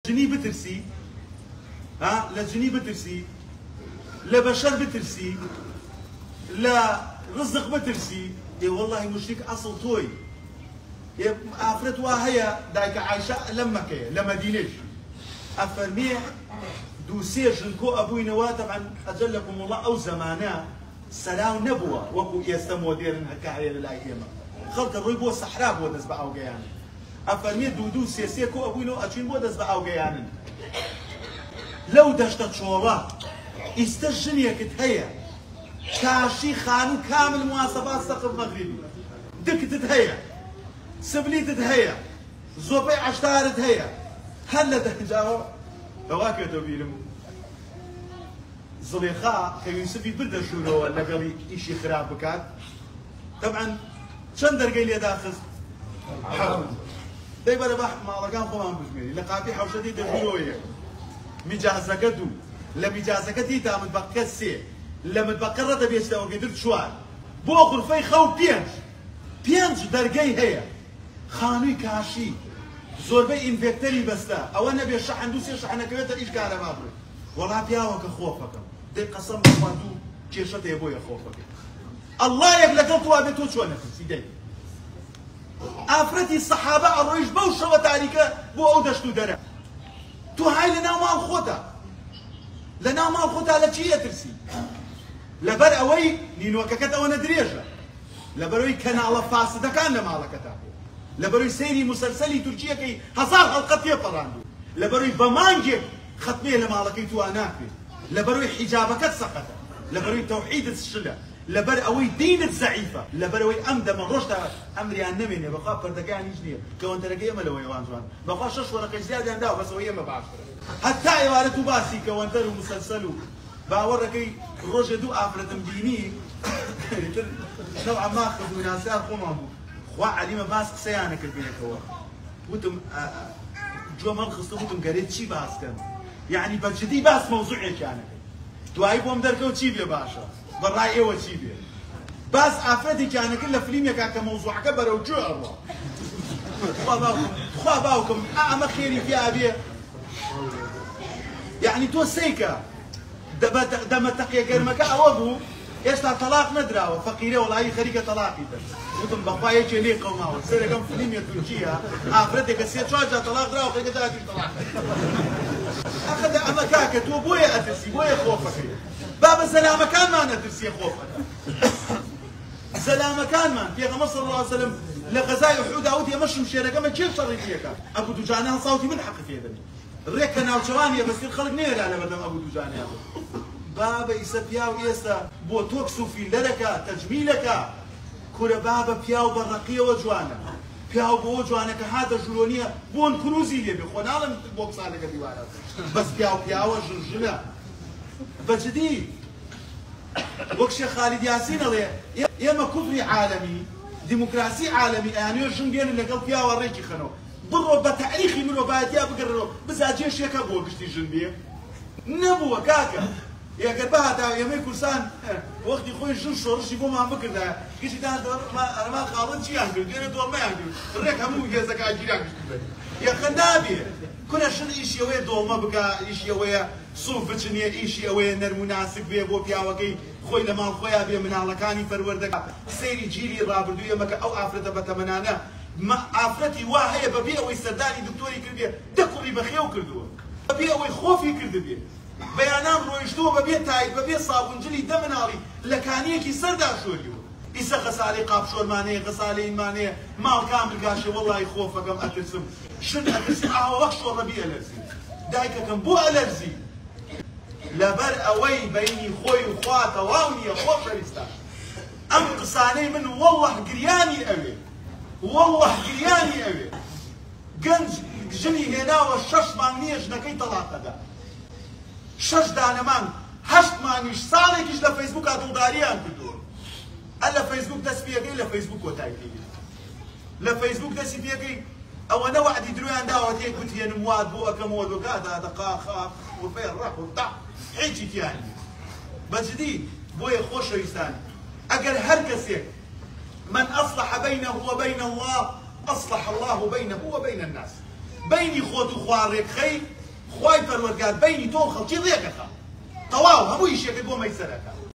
جني بترسي ها لجني بترسي لبشر بترسي لا رزق بترسي إيه والله مشرك أصل توي إيه أفرت وهي دايك عايشة لما دينش أفرمي دوسير جنكو أبوي نوا طبعا أجلكم الله أو زمانا سلام نبوة وكو يستمو ديرن هكاية للأيام خلق الروي بو الصحراء بو دزبع أو جيان أفرمي دودو سياسية كو أبوي نو أجين بو دزبع أو جيان لو دشت شورا استجنية كتهيا كاشي خانو كامل مواصفات سقف مغربي دك تتهيا سبلي تتهيا زوبي عشتار تتهيا هلا تهجاو هواك توبيلم زليخا كي يوسفي بدا شنو ولا قبل شيء خراب بكات طبعا شندر قال لي داخل دايما بح ما كان خمان بزميلي لقابي حوشتي دبلويه مجازكتو لمجازكتي تام تبقسي لما تبقرت بيشتا وقدرت شوال بو غرفي خو بينج درجي هي خانوي كاشي زوربي انفكتري بستا او انا بيشحن دوسي شحن كبيت ايش قال ما بري والله بياوك خوفك دي قسم بواتو كيشته ابويا خوفك الله يبلغ تو ابيتو شو نفسي دي افرتي الصحابه الريش بوشه وتاريكه بو اودشتو درع تو هاي لنا ما خوتا لنا ما خوتا لشي ترسي لبر اوي نينوككت او ندريجه لبروي كان على فاسده كان مالكته لبروي سيري مسلسلي تركيا كي هزار حلقه يطراندو لبروي بمانجي ختميه لمالكي تو اناكي لبروي حجابك سقط لبروي توحيد الشله لبر اوي دين الزعيفه لبروي امد من رشد امري النمي بقى فردكان يجني كون تركيه ملوي وانجوان بقى شش ورقه زياده عنده بس وهي ما بعرف حتى عبارته باسي كون ترى مسلسلو باوركي رشدو افرد ديني نوعا ما اخذوا ناس قوموا خوا عليما باس قسيانك البينك هو وتم جو مرخص وتم قريت شي باس كان يعني بجدي باس موضوعي كان دواي بوم دركو تشي بيا باشا بالراي ايوه تشي بيا باس افرتي كان كله فيلم ياك موضوع كبر وجو الله خوا باوكم اما خيري في ابي يعني تو سيكا دم تقي غير مكا اوضو يشتا طلاق ندرا وفقيره والله خريقه طلاقي وتم بقايا جيلي قوما سير كم فيلم يا تركيا افرتك سي شوجا طلاق درا وخريقه طلاق اخذ اما كاكا تو بويا اترسي بويا خوفك باب سلامه كان ما نترسي خوفك سلامه كان ما في غمر صلى الله عليه وسلم لغزاي وحود عودي يمشي مشينا كما كيف شر فيك ابو دجانه صوتي من حق في يدني الريك انا وشواني بس الخلق نير على بدم ابو دجانه بابا يسبيا ويسا بوتوكس في لركا تجميلك كل بابا بياو برقيه وجوانا بياو بوجوانا كهذا جلونيه بون كروزي لي بخون عالم بوكس على ديوارات بس بياو جلجله بجدي وكش خالد ياسين الله ياما كفري عالمي ديمقراطي عالمي يعني يرجم بين اللي قال بياو الريكي خنو ضرب بتاريخي من وباتيا بقرروا بزاجيش يا كابو قشتي جنبيه نبوه كاكا يا قربها تا يمي كرسان وقت يخوي جن شورش يبو ما بكر ده كيشي تان دور ما خالد شي يانجل دير دور ما يانجل الريك همو يزك اجيران يا خنابي كنا شن ايش يوي دول ما بقى ايش يوي صوف بتني ايش يوي نر مناسب بي بو بياوكي خوي لما خويا بي من على كاني فروردك سيري جيلي رابردو يمك او افرته بتمنانا ما افرتي واهي ببيع ويسداني دكتوري كردي دكوري بخيو كردو ببيع ويخوفي كردي بيانام رويشتو ببيع تايد ببيع صابون جلي دمناري لكانيكي سردا شوريو إسا غسالي قابشور ماني غسالي ماني مال كامل قاشي والله يخوفك ام اترسم شن اترسم وخشور ربي الرزي دايكا كم بو الرزي لبر اوي بيني خوي وخواتا واوني خوف شريستا ام قصاني من والله قرياني اوي والله قرياني اوي قنج جني هنا والشش مانيش نكي طلاقه ده شش دانمان هشت مانيش صالحيش لفيسبوك دولداريان كدو الا فيسبوك دس فيكي لا فيسبوك وتايكي لا فيسبوك دس فيكي او انا وعد يدري عن دعوتي كنت يا نمواد بو اكمود وكذا دقاقه وفين راح وطع حيجي يعني بجدي بويا خوش يستاني اجل هركسك من اصلح بينه وبين الله اصلح الله بينه وبين الناس بيني خوت وخوارك خي خوای پەروەردگار بینی تۆ خەڵکی ڕێکەخە تەواو هەموو ئیشێکت بۆ مەیسەرەکە